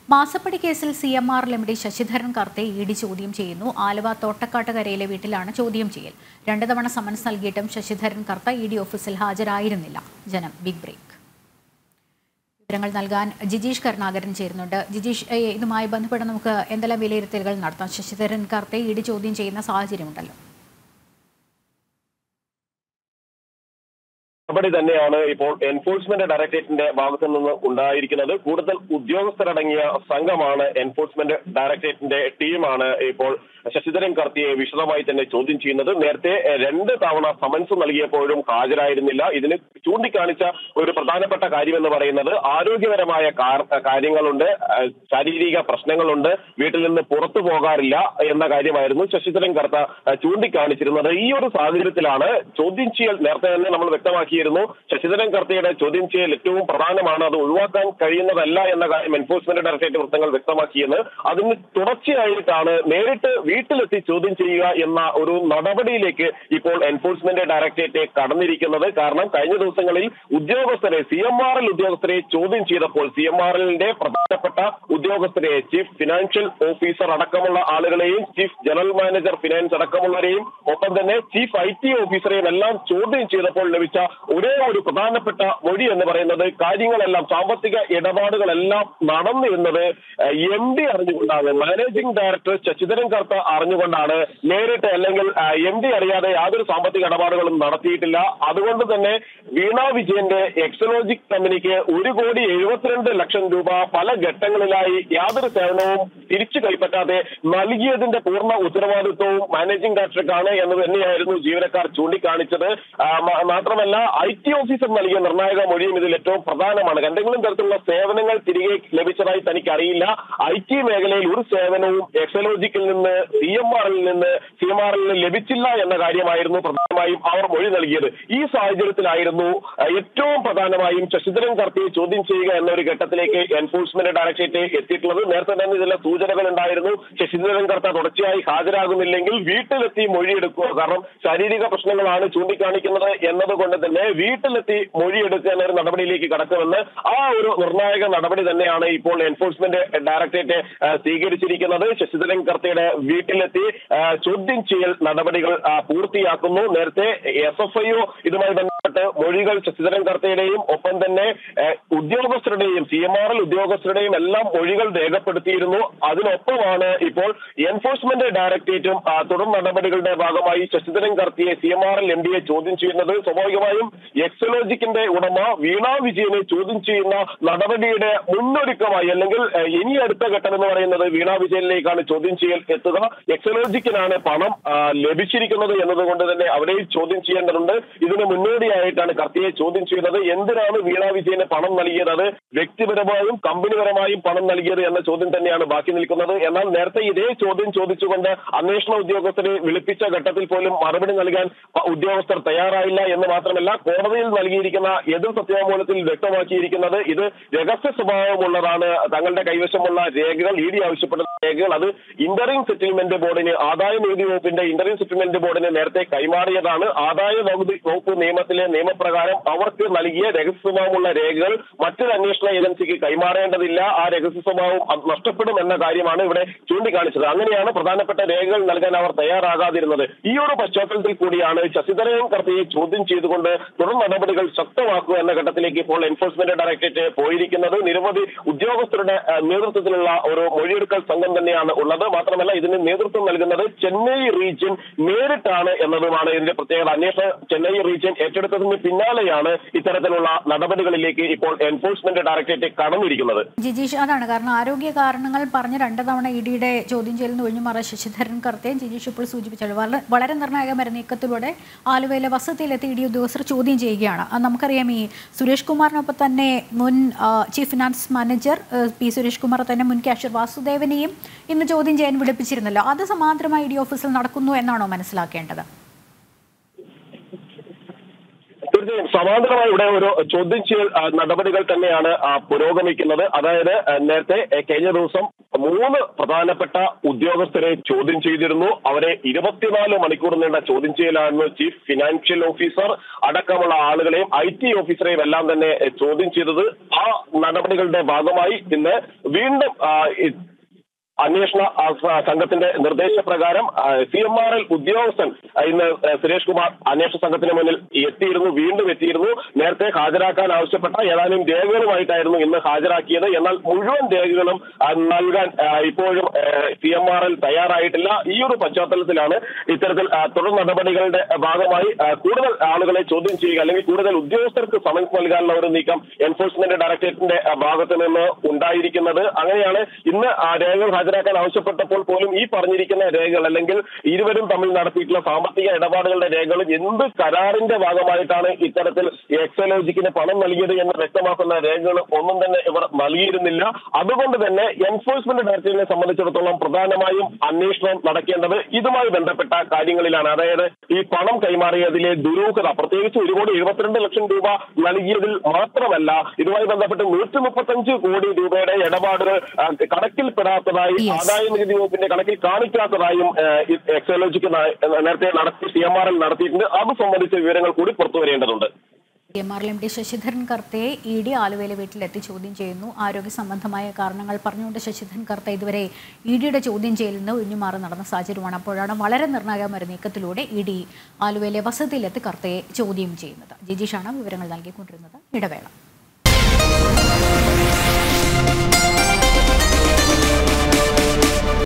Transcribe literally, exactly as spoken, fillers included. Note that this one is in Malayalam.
മാസപ്പടി കേസിൽ C M R M D Sasidharan കർത്തെ ഇ ഡി ചോദ്യം ചെയ്യുന്നു. ആലുവ തോട്ടക്കാട്ടുകരയിലെ വീട്ടിലാണ് ചോദ്യം ചെയ്യൽ. രണ്ട് തവണ സമൻസ് നൽകിയിട്ടും ശശിധരൻ കർത്ത ഇ ഡി ഓഫീസിൽ ഹാജരായിരുന്നില്ല. ജനം ബിഗ് ബ്രേക്ക്. വിവരങ്ങൾ നൽകാൻ ജിജീഷ് കരുണാകരൻ ചേരുന്നുണ്ട്. ജിജീഷ്, ഇതുമായി ബന്ധപ്പെട്ട് നമുക്ക് എന്തെല്ലാം വിലയിരുത്തലുകൾ നടത്താം? ശശിധരൻ കർത്തെ ഇ ഡി ചോദ്യം ചെയ്യുന്ന സാഹചര്യമുണ്ടല്ലോ. നടപടി തന്നെയാണ് ഇപ്പോൾ എൻഫോഴ്സ്മെന്റ് ഡയറക്ടറേറ്റിന്റെ ഭാഗത്തു നിന്ന് ഉണ്ടായിരിക്കുന്നത്. കൂടുതൽ ഉദ്യോഗസ്ഥരടങ്ങിയ സംഘമാണ് എൻഫോഴ്സ്മെന്റ് ഡയറക്ടറേറ്റിന്റെ ടീമാണ് ഇപ്പോൾ ശശിധരൻ കർത്തിയെ വിശദമായി തന്നെ ചോദ്യം ചെയ്യുന്നത്. നേരത്തെ രണ്ട് തവണ സമൻസ് നൽകിയപ്പോഴും ഹാജരായിരുന്നില്ല. ഇതിന് ചൂണ്ടിക്കാണിച്ച ഒരു പ്രധാനപ്പെട്ട കാര്യമെന്ന് പറയുന്നത് ആരോഗ്യപരമായ കാര്യങ്ങളുണ്ട്, ശാരീരിക പ്രശ്നങ്ങളുണ്ട്, വീട്ടിൽ നിന്ന് പുറത്തു പോകാറില്ല എന്ന കാര്യമായിരുന്നു ശശിധരൻ കർത്ത ചൂണ്ടിക്കാണിച്ചിരുന്നത്. ഈ ഒരു സാഹചര്യത്തിലാണ് ചോദ്യം ചെയ്യൽ നേരത്തെ തന്നെ നമ്മൾ വ്യക്തമാക്കി ശശിധരൻ കർത്തയുടെ ചോദ്യം ചെയ്യൽ ഏറ്റവും പ്രധാനമാണ്, അത് ഒഴിവാക്കാൻ കഴിയുന്നതല്ല എന്ന കാര്യം എൻഫോഴ്സ്മെന്റ് ഡയറക്ടറേറ്റ് വൃത്തങ്ങൾ വ്യക്തമാക്കിയത്. അതിന് തുടർച്ചയായിട്ടാണ് നേരിട്ട് വീട്ടിലെത്തി ചോദ്യം ചെയ്യുക എന്ന ഒരു നടപടിയിലേക്ക് ഇപ്പോൾ എൻഫോഴ്സ്മെന്റ് ഡയറക്ടറേറ്റ് കടന്നിരിക്കുന്നത്. കാരണം കഴിഞ്ഞ ദിവസങ്ങളിൽ ഉദ്യോഗസ്ഥരെ സി എം ആർ എൽ ഉദ്യോഗസ്ഥരെ ചോദ്യം ചെയ്തപ്പോൾ സി എം ആർ എല്ലിന്റെ പ്രധാനപ്പെട്ട ഉദ്യോഗസ്ഥരെ ചീഫ് ഫിനാൻഷ്യൽ ഓഫീസർ അടക്കമുള്ള ആളുകളെയും ചീഫ് ജനറൽ മാനേജർ ഫിനാൻസ് അടക്കമുള്ളവരെയും ഒപ്പം തന്നെ ചീഫ് ഐ ടി ഓഫീസറെയും എല്ലാം ചോദ്യം ചെയ്തപ്പോൾ ലഭിച്ച ഒരേ ഒരു പ്രധാനപ്പെട്ട മൊഴി എന്ന് പറയുന്നത് കാര്യങ്ങളെല്ലാം സാമ്പത്തിക ഇടപാടുകളെല്ലാം നടന്നിരുന്നത് എം ഡി അറിഞ്ഞുകൊണ്ടാണ്, മാനേജിംഗ് ഡയറക്ടർ ശശിധരൻ കർത്ത അറിഞ്ഞുകൊണ്ടാണ്. നേരിട്ട് അല്ലെങ്കിൽ എം ഡി അറിയാതെ യാതൊരു സാമ്പത്തിക ഇടപാടുകളും നടത്തിയിട്ടില്ല. അതുകൊണ്ട് തന്നെ വീണ വിജയന്റെ എക്സലോജിക് കമ്പനിക്ക് ഒരു കോടി എഴുപത്തിരണ്ട് ലക്ഷം രൂപ പല ഘട്ടങ്ങളിലായി യാതൊരു സേവനവും തിരിച്ചു കൈപ്പറ്റാതെ നൽകിയതിന്റെ പൂർണ്ണ ഉത്തരവാദിത്വവും മാനേജിംഗ് ഡയറക്ടർക്കാണ് എന്ന് തന്നെയായിരുന്നു ജീവനക്കാർ ചൂണ്ടിക്കാണിച്ചത്. മാത്രമല്ല ഐ ടി ഓഫീസർ നൽകിയ നിർണായക മൊഴിയും ഇതിൽ ഏറ്റവും പ്രധാനമാണ്. എന്തെങ്കിലും തരത്തിലുള്ള സേവനങ്ങൾ തിരികെ ലഭിച്ചതായി തനിക്ക് അറിയില്ല. ഐ ടി മേഖലയിൽ ഒരു സേവനവും എക്സലോജിക്കിൽ നിന്ന് സി എം ആർ എല്ലിൽ നിന്ന് സി എം ആർ എല്ലിന് ലഭിച്ചില്ല എന്ന കാര്യമായിരുന്നു പ്രധാനമായും അവർ മൊഴി നൽകിയത്. ഈ സാഹചര്യത്തിലായിരുന്നു ഏറ്റവും പ്രധാനമായും ശശിധരൻ കർത്തയെ ചോദ്യം ചെയ്യുക എന്ന ഒരു ഘട്ടത്തിലേക്ക് എൻഫോഴ്സ്മെന്റ് ഡയറക്ടറേറ്റ് എത്തിയിട്ടുള്ളത്. നേരത്തെ തന്നെ ചില സൂചനകൾ ഉണ്ടായിരുന്നു. ശശിധരൻ കർത്ത തുടർച്ചയായി ഹാജരാകുന്നില്ലെങ്കിൽ വീട്ടിലെത്തി മൊഴിയെടുക്കുക, കാരണം ശാരീരിക പ്രശ്നങ്ങളാണ് ചൂണ്ടിക്കാണിക്കുന്നത് എന്നതുകൊണ്ട് തന്നെ വീട്ടിലെത്തി മൊഴിയെടുക്കുക എന്നൊരു നടപടിയിലേക്ക് കടക്കുമെന്ന് ആ ഒരു നിർണായക നടപടി തന്നെയാണ് ഇപ്പോൾ എൻഫോഴ്സ്മെന്റ് ഡയറക്ടറേറ്റ് സ്വീകരിച്ചിരിക്കുന്നത്. ശശിധരൻ കർത്തയുടെ വീട്ടിലെത്തി ചോദ്യം ചെയ്യൽ നടപടികൾ പൂർത്തിയാക്കുന്നു. നേരത്തെ എസ് എഫ് ഐ ഒ ഇതുമായി ബന്ധപ്പെട്ട് മൊഴികൾ ശശിധരൻ കർത്തയുടെയും ഒപ്പം തന്നെ ഉദ്യോഗസ്ഥരുടെയും സി എം ആർ എൽ ഉദ്യോഗസ്ഥരുടെയും എല്ലാം മൊഴികൾ രേഖപ്പെടുത്തിയിരുന്നു. അതിനൊപ്പമാണ് ഇപ്പോൾ എൻഫോഴ്സ്മെന്റ് ഡയറക്ടറേറ്റും തുടർ നടപടികളുടെ ഭാഗമായി ശശിധരൻ കർത്തയെ C M R L M ഡിയെ ചോദ്യം ചെയ്യുന്നത്. സ്വാഭാവികമായും എക്സലോജിക്കിന്റെ ഉടമ വീണ വിജയനെ ചോദ്യം ചെയ്യുന്ന നടപടിയുടെ മുന്നൊരുക്കമായി അല്ലെങ്കിൽ ഇനി അടുത്ത ഘട്ടം എന്ന് പറയുന്നത് വീണ വിജയനിലേക്കാണ് ചോദ്യം ചെയ്യൽ എത്തുക. എക്സലോജിക്കിനാണ് പണം ലഭിച്ചിരിക്കുന്നത് എന്നതുകൊണ്ട് തന്നെ അവരെയും ചോദ്യം ചെയ്യേണ്ടതുണ്ട്. ഇതിന് മുന്നോടിയായിട്ടാണ് കർത്തയെ ചോദ്യം ചെയ്യുന്നത്. എന്തിനാണ് വീണ വിജയന് പണം നൽകിയത്, അത് വ്യക്തിപരമായും കമ്പനിപരമായും പണം നൽകിയത് എന്ന ചോദ്യം തന്നെയാണ് ബാക്കി നിൽക്കുന്നത്. എന്നാൽ നേരത്തെ ഇതേ ചോദ്യം ചോദിച്ചുകൊണ്ട് അന്വേഷണ ഉദ്യോഗസ്ഥരെ വിളിപ്പിച്ച ഘട്ടത്തിൽ പോലും മറുപടി നൽകാൻ ഉദ്യോഗസ്ഥർ തയ്യാറായില്ല എന്ന് മാത്രമല്ല കോടതിയിൽ നൽകിയിരിക്കുന്ന എതിർ സത്യവാങ്മൂലത്തിൽ വ്യക്തമാക്കിയിരിക്കുന്നത് ഇത് രഹസ്യ സ്വഭാവമുള്ളതാണ്. തങ്ങളുടെ കൈവശമുള്ള രേഖകൾ ഇ ഡി ആവശ്യപ്പെടുന്ന രേഖകൾ അത് ഇന്ററിം സെറ്റിൽമെന്റ് ബോർഡിന് ആദായ നികുതി വകുപ്പിന്റെ ഇന്ററിം സെറ്റിൽമെന്റ് ബോർഡിന് നേരത്തെ കൈമാറിയതാണ്. ആദായ നികുതി വകുപ്പ് നിയമത്തിലെ നിയമപ്രകാരം അവർക്ക് നൽകിയ രഹസ്യ സ്വഭാവമുള്ള രേഖകൾ മറ്റൊരു അന്വേഷണ ഏജൻസിക്ക് കൈമാറേണ്ടതില്ല. ആ രഹസ്യ സ്വഭാവം നഷ്ടപ്പെടും എന്ന കാര്യമാണ് ഇവിടെ ചൂണ്ടിക്കാണിച്ചത്. അങ്ങനെയാണ് പ്രധാനപ്പെട്ട രേഖകൾ നൽകാൻ അവർ തയ്യാറാകാതിരുന്നത്. ഈ ഒരു പശ്ചാത്തലത്തിൽ കൂടിയാണ് ശശിധരൻ കർത്തയെ ചോദ്യം ചെയ്തുകൊണ്ട് തുടർ നടപടികൾ ശക്തമാക്കുക എന്ന ഘട്ടത്തിലേക്ക് ഇപ്പോൾ എൻഫോഴ്സ്മെന്റ് ഡയറക്ടറേറ്റ് പോയിരിക്കുന്നത്. നിരവധി ഉദ്യോഗസ്ഥരുടെ നേതൃത്വത്തിലുള്ള ഒരു മൊഴിയെടുക്കൽ സംഘം തന്നെയാണ് ഉള്ളത്. മാത്രമല്ല ഇതിന് നേതൃത്വം നൽകുന്നത് ചെന്നൈ റീജിയൻ നേരിട്ടാണ് എന്നതുമാണ് ഇതിന്റെ പ്രത്യേകത. അന്വേഷണം ചെന്നൈ റീജിയൻ ഏറ്റെടുത്തതിന് പിന്നാലെയാണ് ഇത്തരത്തിലുള്ള നടപടികളിലേക്ക് ഇപ്പോൾ എൻഫോഴ്സ്മെന്റ് ഡയറക്ടറേറ്റ് കടന്നിരിക്കുന്നത്. ജിജീഷ്, അതാണ് കാരണം ആരോഗ്യ കാരണങ്ങൾ പറഞ്ഞ് രണ്ട് തവണ ഇ ഡിയുടെ ചോദ്യം ചെയ്യലിന് ഒഴിഞ്ഞു മാറിയ ശശിധരൻ കർത്തയെ ജിജീഷ് ഇപ്പോൾ സൂചിപ്പിച്ചത് വളരെ നിർണായകമായ നീക്കത്തിലൂടെ ആലുവയിലെ വസതിയിലെത്തി ഇ ഡി ഉദ്യോഗസ്ഥർ ചോദ്യം ചെയ്യുകയാണ്. നമുക്കറിയാം ഈ സുരേഷ് കുമാറിനൊപ്പം തന്നെ മുൻ chief finance manager P Suresh Kumar തന്നെ മുൻ ക്യാഷ്യർ വാസുദേവനെയും ഇന്ന് ചോദ്യം ചെയ്യാൻ വിളിപ്പിച്ചിരുന്നല്ലോ. അത് സമാന്തരമായി ഇ ഡി ഓഫീസിൽ നടക്കുന്നു എന്നാണോ മനസ്സിലാക്കേണ്ടത്? തീർച്ചയായും സമാന്തരമായി ഇവിടെ ഒരു ചോദ്യം ചെയ്യൽ നടപടികൾ തന്നെയാണ് പുരോഗമിക്കുന്നത്. അതായത് നേരത്തെ കഴിഞ്ഞ ദിവസം മൂന്ന് പ്രധാനപ്പെട്ട ഉദ്യോഗസ്ഥരെ ചോദ്യം ചെയ്തിരുന്നു. അവരെ ഇരുപത്തിനാല് മണിക്കൂർ നീണ്ട ചോദ്യം ചെയ്യലായിരുന്നു. ചീഫ് ഫിനാൻഷ്യൽ ഓഫീസർ അടക്കമുള്ള ആളുകളെയും ഐ ടി ഓഫീസറെയും എല്ലാം തന്നെ ചോദ്യം ചെയ്തത്. ആ നടപടികളുടെ ഭാഗമായി ഇന്ന് വീണ്ടും അന്വേഷണ സംഘത്തിന്റെ നിർദ്ദേശപ്രകാരം സി എം ആർ എൽ ഉദ്യോഗസ്ഥൻ ഇന്ന് സുരേഷ് കുമാർ അന്വേഷണ സംഘത്തിന് മുന്നിൽ എത്തിയിരുന്നു വീണ്ടും എത്തിയിരുന്നു നേരത്തെ ഹാജരാക്കാൻ ആവശ്യപ്പെട്ട ഏതാനും രേഖകളുമായിട്ടായിരുന്നു ഇന്ന് ഹാജരാക്കിയത്. എന്നാൽ മുഴുവൻ രേഖകളും നൽകാൻ ഇപ്പോഴും സി എം ആർ എൽ തയ്യാറായിട്ടില്ല. ഈ ഒരു പശ്ചാത്തലത്തിലാണ് ഇത്തരത്തിൽ തുടർ നടപടികളുടെ ഭാഗമായി കൂടുതൽ ആളുകളെ ചോദ്യം ചെയ്യുക അല്ലെങ്കിൽ കൂടുതൽ ഉദ്യോഗസ്ഥർക്ക് സമൻസ് നൽകാനുള്ള ഒരു നീക്കം എൻഫോഴ്സ്മെന്റ് ഡയറക്ടറേറ്റിന്റെ ഭാഗത്ത് നിന്ന് ഉണ്ടായിരിക്കുന്നത്. അങ്ങനെയാണ് ഇന്ന് ആ രേഖകൾ ഹാജരാക്കാൻ ആവശ്യപ്പെട്ടപ്പോൾ പോലും ഈ പറഞ്ഞിരിക്കുന്ന രേഖകൾ അല്ലെങ്കിൽ ഇരുവരും തമ്മിൽ നടത്തിയിട്ടുള്ള സാമ്പത്തിക ഇടപാടുകളുടെ രേഖകൾ എന്ത് കരാറിന്റെ ഭാഗമായിട്ടാണ് ഇത്തരത്തിൽ എക്സലോജിക്കിന് പണം നൽകിയത് എന്ന് വ്യക്തമാക്കുന്ന രേഖകൾ ഒന്നും തന്നെ ഇവർ നൽകിയിരുന്നില്ല. അതുകൊണ്ട് തന്നെ എൻഫോഴ്സ്മെന്റ് ഡയറക്ടറേറ്റിനെ സംബന്ധിച്ചിടത്തോളം പ്രധാനമായും അന്വേഷണം നടക്കേണ്ടത് ഇതുമായി ബന്ധപ്പെട്ട കാര്യങ്ങളിലാണ്. അതായത് ഈ പണം കൈമാറിയതിലെ ദുരൂഹത, പ്രത്യേകിച്ച് ഒരു കോടി എഴുപത്തിരണ്ട് ലക്ഷം രൂപ നൽകിയതിൽ മാത്രമല്ല ഇതുമായി ബന്ധപ്പെട്ട് നൂറ്റി മുപ്പത്തഞ്ച് കോടി രൂപയുടെ ഇടപാടുകൾ കണക്കിൽപ്പെടാത്തതായി ആദായ നികുതി വകുപ്പിന്റെ കണക്കിൽ കാണിക്കാത്തതായും എക്സോളജിക്ക് നേരത്തെ നടത്തി സി എം ആർ എൽ നടത്തിയിട്ടുണ്ട്. അത് സംബന്ധിച്ച വിവരങ്ങൾ കൂടി പുറത്തു വരേണ്ടതുണ്ട്. C M R L M D Sasidharan കർത്തയെ ഇ ഡി ആലുവയിലെ വീട്ടിലെത്തി ചോദ്യം ചെയ്യുന്നു. ആരോഗ്യ സംബന്ധമായ കാരണങ്ങൾ പറഞ്ഞുകൊണ്ട് ശശിധരൻ കർത്ത ഇതുവരെ ഇ ഡിയുടെ ചോദ്യം ചെയ്യലിൽ നിന്ന് ഒഴിഞ്ഞുമാറി നടന്ന സാഹചര്യമാണ്. അപ്പോഴാണ് വളരെ നിർണായകമായ നീക്കത്തിലൂടെ ഇ ഡി ആലുവയിലെ വസതിയിലെത്തി കർത്തയെ ചോദ്യം ചെയ്യുന്നത്. ജിജീഷാണ് വിവരങ്ങൾ നൽകിക്കൊണ്ടിരുന്നത്. ഇടവേള.